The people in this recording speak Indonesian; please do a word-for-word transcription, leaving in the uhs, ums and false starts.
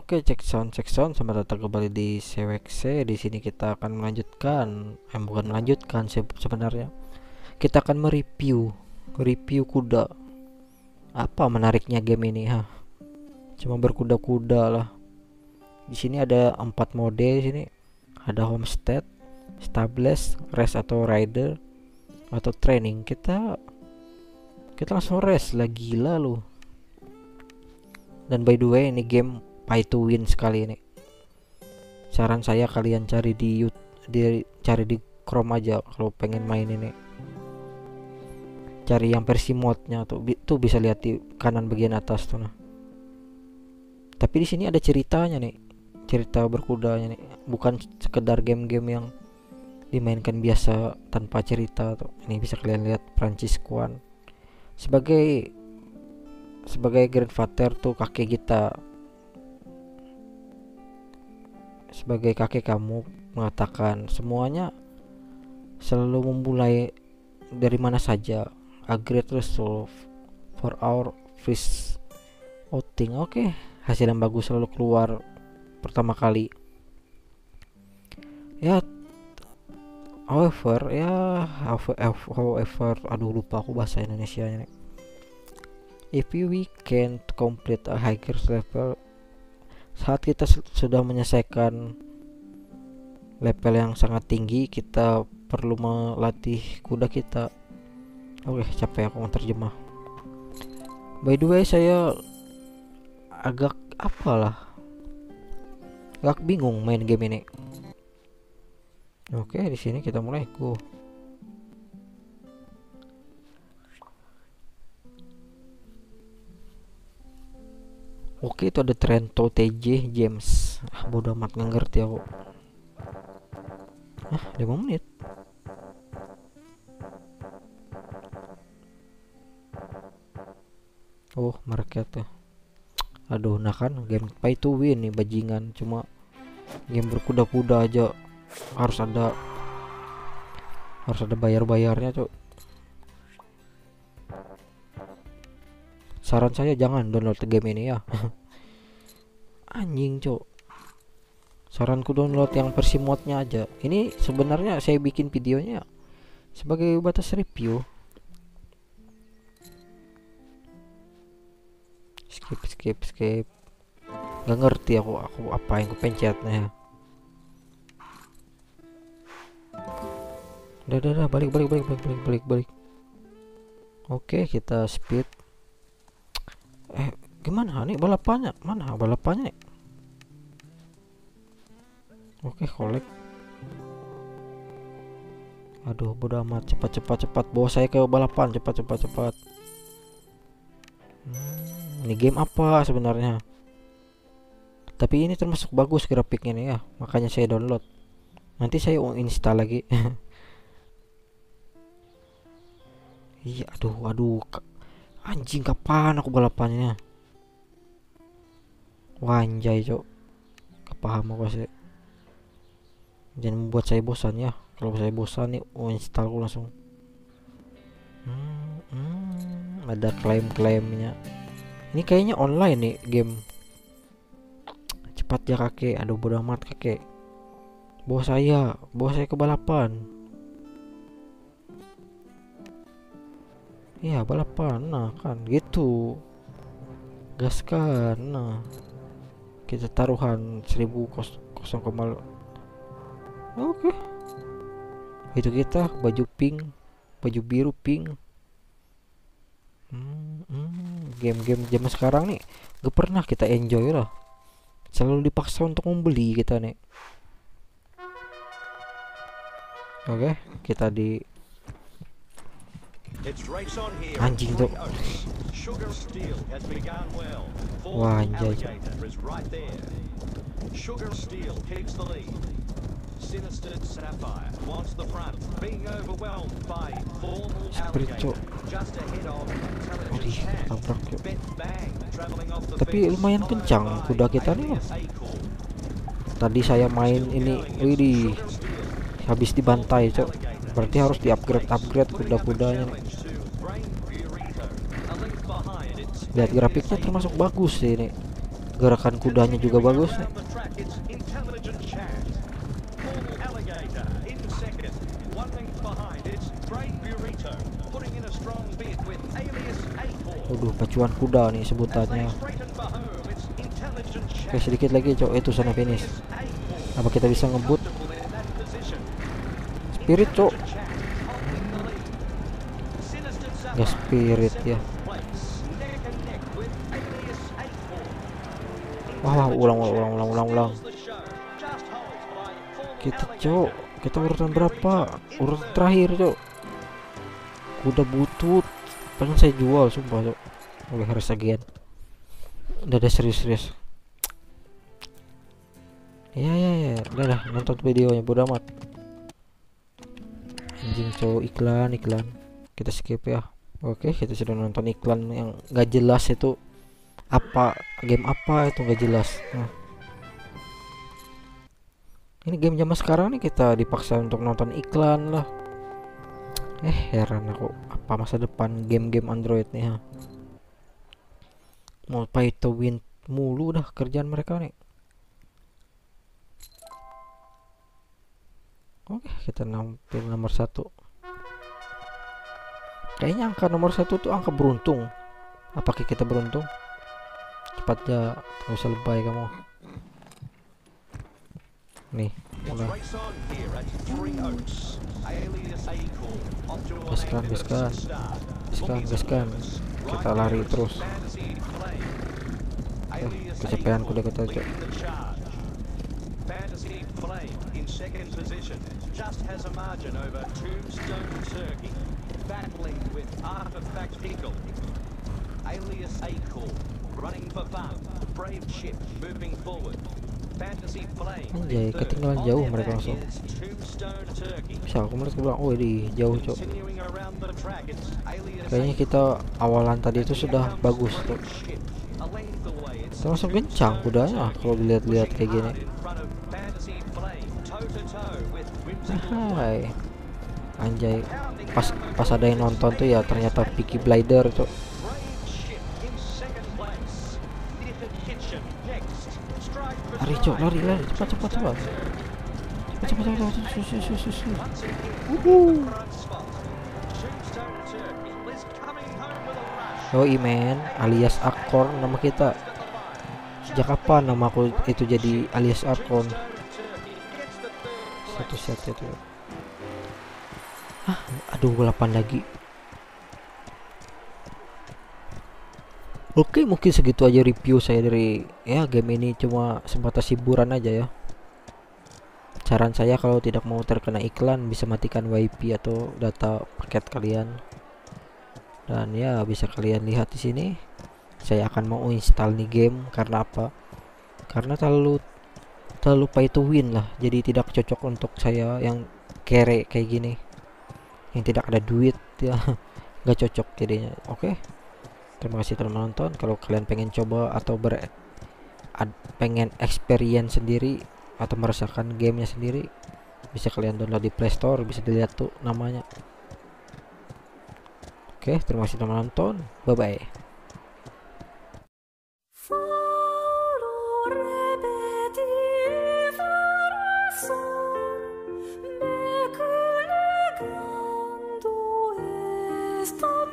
Oke, cek sound, cek sound. Selamat datang kembali di C W X. Di sini kita akan melanjutkan, eh bukan melanjutkan se- sebenarnya. Kita akan mereview, review kuda. Apa menariknya game ini, ha? Cuma berkuda-kuda lah. Di sini ada empat mode di sini. Ada homestead, stables, race atau rider, atau training. Kita kita langsung race lah, gila lu. Dan by the way, ini game pay to win sekali ini. Saran saya kalian cari di YouTube, di, cari di Chrome aja kalau pengen main ini. Cari yang versi modnya tuh, bi- tuh bisa lihat di kanan bagian atas tuh nah. Tapi di sini ada ceritanya nih, cerita berkudanya nih, bukan sekedar game-game yang dimainkan biasa tanpa cerita tuh. Ini bisa kalian lihat Franciscuan sebagai sebagai grandfather tuh, kakek kita, sebagai kakek kamu mengatakan semuanya selalu memulai dari mana saja. A great result for our first outing. Oke, hasil yang bagus selalu keluar pertama kali. Ya, however, ya however, aduh lupa aku bahasa Indonesianya nih. If we can complete a higher level, saat kita sudah menyelesaikan level yang sangat tinggi, kita perlu melatih kuda kita. Oke, capek aku menerjemah. By the way, saya agak apalah, agak bingung main game ini. Oke, di sini kita mulai. Go. Oke, itu ada Trento T J James. Ah, bodoh amat, nggak ngerti aku. Ah, lima menit. Oh, market ya. Aduh, nah kan game pay to win nih bajingan. Cuma game berkuda-kuda aja harus ada harus ada bayar-bayarnya, Cok. Saran saya jangan download game ini ya. Anjing, Cok. Saranku download yang versi modnya aja. Ini sebenarnya saya bikin videonya sebagai batas review. Skip, skip, skip. Gak ngerti aku, aku apa yang kupencetnya. Udah, udah, udah, balik, balik, balik, balik, balik, balik, balik. Oke, kita speed. Eh, gimana nih balapannya? Mana balapannya nih? Oke, collect. Aduh, bodo amat. Cepat, cepat, cepat. Bawa saya ke balapan. Cepat, cepat, cepat. Hmm, ini game apa sebenarnya? Tapi ini termasuk bagus grafiknya nih ya. Makanya saya download. Nanti saya install lagi. Iya, aduh, aduh. Anjing, kapan aku balapannya? Wanjay, Cok. Kepaham aku sih. Jangan membuat saya bosan ya. Kalau saya bosan nih, oh install aku langsung. Hmm, hmm, ada klaim-klaimnya. Ini kayaknya online nih game. Cepat ya kakek. Aduh, bodo amat kakek. Bawa saya, bawa saya ke balapan. Iya, balapan. Nah, kan gitu. Gaskan. Nah, kita taruhan seribu kosong koma. Oke. Itu kita baju pink, baju biru pink. Hmm, hmm, game-game zaman sekarang nih gak pernah kita enjoy lah. Selalu dipaksa untuk membeli kita nih. Oke, kita di anjing tuh. Wah, anjay. Sprint, Cok. Aduh, tabrak, Cok. Tapi lumayan kencang kuda kita nih. Tadi saya main ini, widih, habis dibantai, Cok. Berarti harus di-upgrade upgrade kuda-kudanya nih. Lihat grafiknya termasuk bagus sih ini. Gerakan kudanya juga bagus nih. Waduh, pacuan kuda nih sebutannya. Oke, sedikit lagi cok, itu sana finish. Apa kita bisa ngebut? Spirit cok. Gak spirit ya. Wah, wah, ulang, ulang, ulang, ulang, ulang. Kita cok, kita urutan berapa? Urutan terakhir cok. Kuda butut. Pengen saya jual sumpah cok. Oke, harus again. Udah ada serius-serius. Ya ya ya, udah dah nonton videonya bodo amat. Anjing cowok, iklan iklan. Kita skip ya. Oke, kita sudah nonton iklan yang gak jelas itu. Apa game apa itu gak jelas. Nah. Ini game zaman sekarang nih kita dipaksa untuk nonton iklan lah. Eh heran aku, apa masa depan game-game Android nih ha? Mau pay to win mulu dah kerjaan mereka nih. Oke, kita nampil nomor satu. Kayaknya angka nomor satu tuh angka beruntung. Apakah kita beruntung? Cepatnya, nggak usah lebay kamu. Nih, udah. Gaskan, gaskan, gaskan, gaskan. Kita lari terus. Oh, kecapean kuda kita cok. Fantasy Flame in second position just has a margin over Tombstone Turkey, battling with Artifact Eagle. Alias Acorn running for fun. Brave Ship moving forward. Fantasy Flame. Anjay, ketinggalan jauh mereka langsung. Bisa aku melihat ke belakang. Oh, di jauh cok. Kayaknya kita awalan tadi itu sudah bagus tuh. Termasuk kencang kudanya kalau dilihat-lihat kayak gini. Hai. Anjay, pas pas ada yang nonton tuh ya ternyata Peaky Blinder tuh. Lari cok, lari lari cepat cepat cepat. Cepat cepat cepat cepat sus sus sus. Uhu. Yoi men, alias Acorn nama kita. Sejak kapan nama aku itu jadi alias Acorn? Satu set itu. Ah, aduh delapan lagi. Oke, mungkin segitu aja review saya dari ya game ini, cuma sebatas hiburan aja ya. Saran saya kalau tidak mau terkena iklan bisa matikan wifi atau data paket kalian. Dan ya bisa kalian lihat di sini. Saya akan mau install nih game karena apa? Karena terlalu terlalu pay to win lah. Jadi tidak cocok untuk saya yang kere kayak gini. Yang tidak ada duit ya. Gak cocok jadinya. Oke. Terima kasih telah menonton. Kalau kalian pengen coba atau ber ad, pengen experience sendiri atau merasakan gamenya sendiri, bisa kalian download di Play Store, bisa dilihat tuh namanya. Oke, terima kasih telah menonton. Bye bye. Stop.